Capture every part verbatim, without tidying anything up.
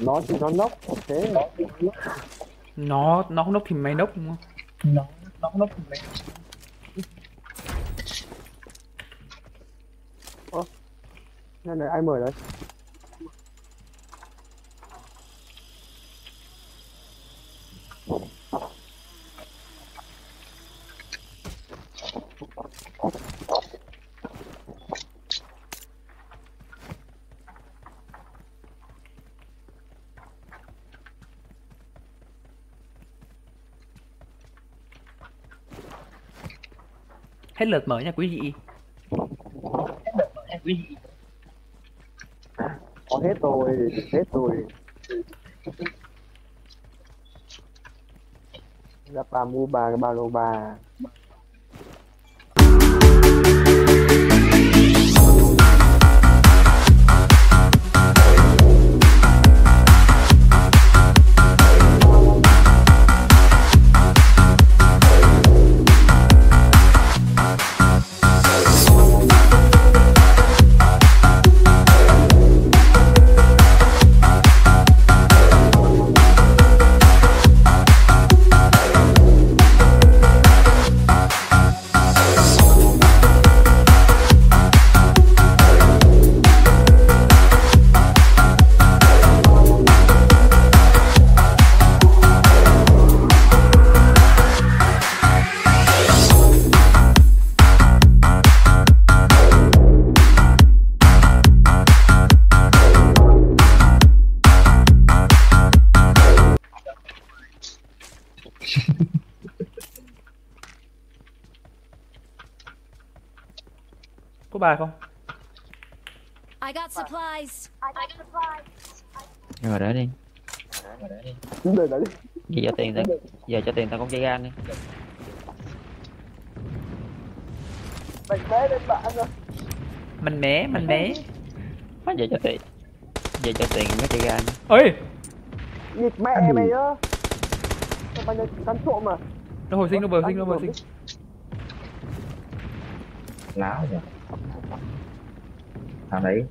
Nó thì nó nốc thế. Nó nó không nốc thì mày nốc đúng không? nó nó nó cũng mẹ. Ơ, này này ai mời đấy? Hết lượt mở nha quý vị. Có hết rồi, hết rồi. Gặp bà mua bà cái bà lô bà. Có bài không? I got supplies. I got supplies. Rồi đỡ đi. Đợi đấy. Giờ cho tiền tao, giờ cho tiền tao con chơi gan đi. Mạnh mẽ lên bạn rồi. Mình né, mình né. Má giờ cho tiền. Giờ cho tiền mới chơi gan. Ơi, Nghịch mẹ mày á. Mày là cắn trộm mà. nó hồi sinh, nó vừa sinh, nó vừa sinh. Láo rồi. Thằng đấy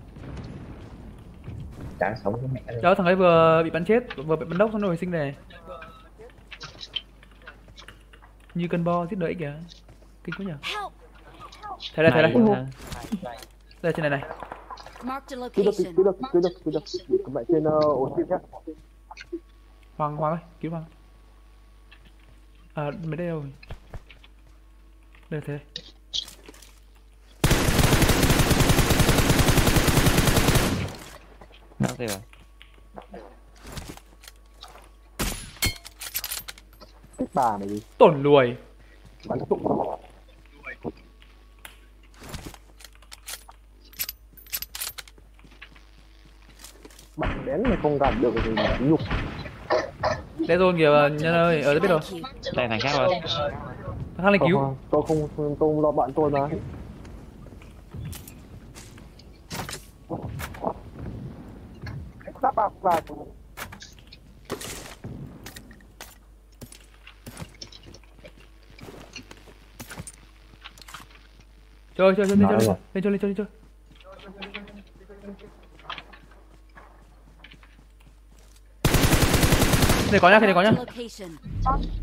chả sống với mẹ luôn. Đó, thằng ấy vừa bị bắn chết, vừa bị bắn đốc xong nó hồi sinh này. Như cân bo giết đợi kìa. Kinh quá nhở. Help. Thấy đây, thấy đây. Này, Đây trên này này. Marked a Cứ được, location. cứ được, cứ được, cứ được. Các bạn trên ổ chip nhá. Hoàng, Hoàng ơi, cứu Hoàng. À, mấy đây rồi. Đây thế. nó kêu rồi. Thích bà mày đi. Tổn lùi. Bắn trộm. Bạn bén mà không gặp được thì nhục. Đây rồi kìa nhân ơi, ở đây biết rồi. Thank you. Đây thằng khác rồi. Thằng này cứu. Ờ, tôi không, tôi không lo bạn tôi mà. Sắp bạc vào. Chơi chơi chơi Nói chơi chơi. rồi. Lên chơi lên chơi lên chơi. Này có nhá, cái này có nhá. Marked a location.